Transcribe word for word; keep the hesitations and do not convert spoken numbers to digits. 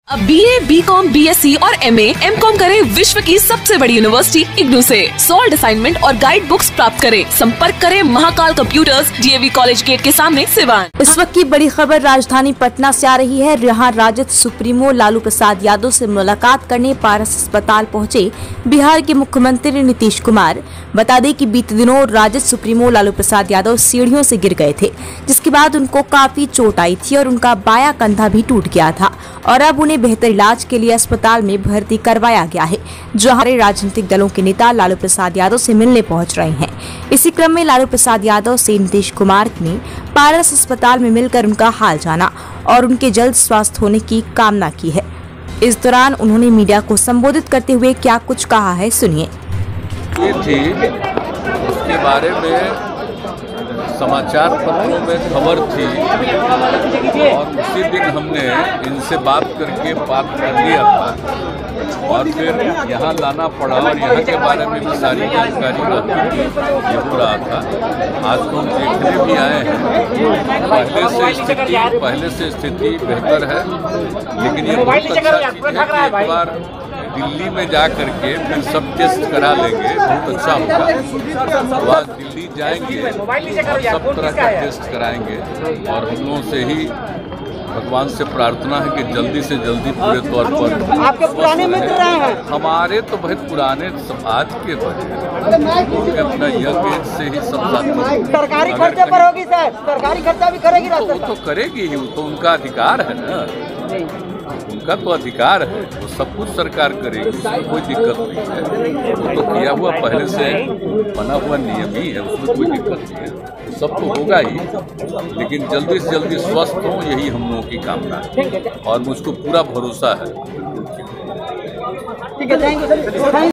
अब B A, B com, B S C और M ए, M com करें विश्व की सबसे बड़ी यूनिवर्सिटी इग्नू से। सॉल्ड असाइनमेंट और गाइड बुक्स प्राप्त करें। संपर्क करें Mahakal computers, D A V college gate के सामने, सिवान। इस वक्त की बड़ी खबर राजधानी पटना से आ रही है। यहाँ राजद सुप्रीमो लालू प्रसाद यादव से मुलाकात करने पारस अस्पताल पहुंचे बिहार के मुख्यमंत्री नीतीश कुमार। बता दें कि बीते दिनों राजद सुप्रीमो लालू प्रसाद यादव सीढ़ियों से गिर गए थे, जिसके बाद उनको काफी चोट आई थी और उनका बायां कंधा भी टूट गया था और अब उन्हें बेहतर इलाज के लिए अस्पताल में भर्ती करवाया गया है, जहां राजनीतिक दलों के नेता लालू प्रसाद यादव से मिलने पहुंच रहे हैं। इसी क्रम में लालू प्रसाद यादव से नीतीश कुमार ने पारस अस्पताल में मिलकर उनका हाल जाना और उनके जल्द स्वास्थ्य होने की कामना की है। इस दौरान उन्होंने मीडिया को संबोधित करते हुए क्या कुछ कहा है, सुनिए। ये थी, उसके बारे में समाचार पत्रों में खबर थी और उसी दिन हमने इनसे बात करके बात कर लिया था और फिर यहाँ लाना पड़ा और यहाँ के बारे में भी सारी जानकारी रहती थी। ये हो रहा था। आज तो हम देखने भी आए हैं। पहले से स्थिति पहले से स्थिति बेहतर है, लेकिन ये बहुत अच्छा चीज़ है कि एक बार दिल्ली में जा करके फिर सब टेस्ट करा लेंगे, बहुत अच्छा होगा। तो आज दिल्ली जाएंगे और सब तरह का टेस्ट कराएंगे और हम लोगों से ही भगवान से प्रार्थना है कि जल्दी से जल्दी पूरे तौर पर आपके पुराने मित्र हैं। हमारे तो बहुत पुराने सब आज के बच्चे अपना यंग एज से ही सब साथी। सरकारी खर्चे पर होगी सर, सरकारी खर्चा भी करेगी तो वो तो करेगी ही, वो तो उनका अधिकार है ना, उनका तो अधिकार है, वो सब कुछ सरकार करेगी, उसमें कोई दिक्कत नहीं है। वो तो किया हुआ पहले से बना हुआ नियम ही है, उसमें कोई दिक्कत नहीं है। सब तो होगा ही, लेकिन जल्दी से जल्दी स्वस्थ हो, यही हम लोगों की कामना है और मुझको पूरा भरोसा है। ठीक है, थैंक यू।